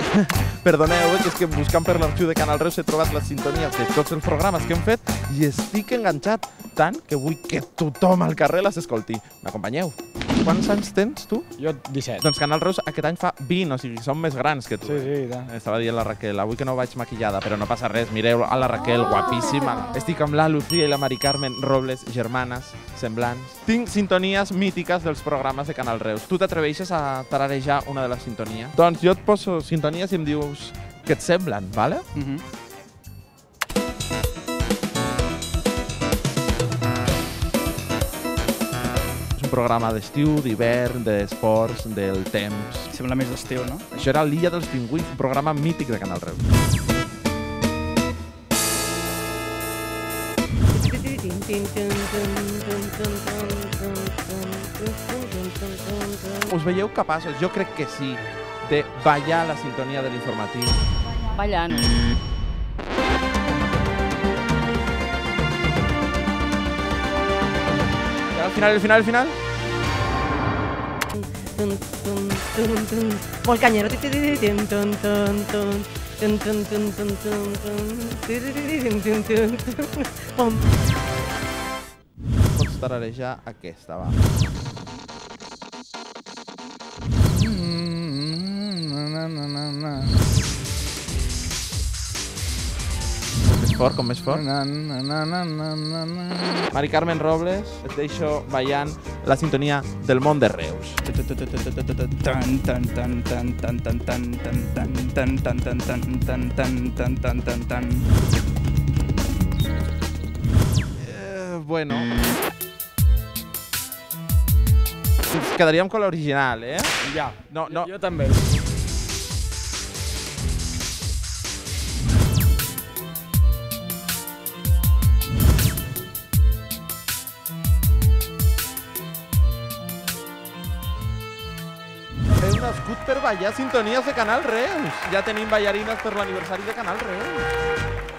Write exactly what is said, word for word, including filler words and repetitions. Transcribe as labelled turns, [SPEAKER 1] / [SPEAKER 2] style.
[SPEAKER 1] Perdoneu, eh, que és que buscant per l'arxiu de Canal Reus he trobat les sintonies de tots els programes que hem fet i estic enganxat tant que vull que tothom al carrer les escolti. M'acompanyeu? Quants anys tens, tu?
[SPEAKER 2] Jo, disset.
[SPEAKER 1] Doncs Canal Reus aquest any fa vint, o sigui, som més grans que tu.
[SPEAKER 2] Sí, sí, i tant.
[SPEAKER 1] Estava dient la Raquel, avui que no vaig maquillada, però no passa res, mireu a la Raquel, guapíssima. Estic amb la Lucía i la Mari Carmen Robles, germanes, semblants. Tinc sintonies mítiques dels programes de Canal Reus. Tu t'atreveixes a tararejar una de les sintonies? Doncs jo et poso sintonies i em dius què et semblen, vale?
[SPEAKER 2] Mhm.
[SPEAKER 1] És un programa d'estiu, d'hivern, d'esports, del temps.
[SPEAKER 2] Sembla més d'estiu, no?
[SPEAKER 1] Això era l'Illa dels Pingüins, un programa mític de Canal Reus. Us veieu capaços, jo crec que sí, de ballar la sintonia de l'informatiu?
[SPEAKER 3] Ballant.
[SPEAKER 1] I al final, al final, al final?
[SPEAKER 4] Molt canyero.
[SPEAKER 1] Pots tararejar aquesta, va. Més fort, com més fort. Mari Carmen Robles, et deixo ballant la sintonia del món de Reus. Eh, bueno... Ens quedaríem con l'original, eh?
[SPEAKER 2] Ja,
[SPEAKER 1] No, no.
[SPEAKER 2] jo també.
[SPEAKER 1] Heu nascut per ballar sintonies de Canal Reus. Ja tenim ballarines per l'aniversari de Canal Reus.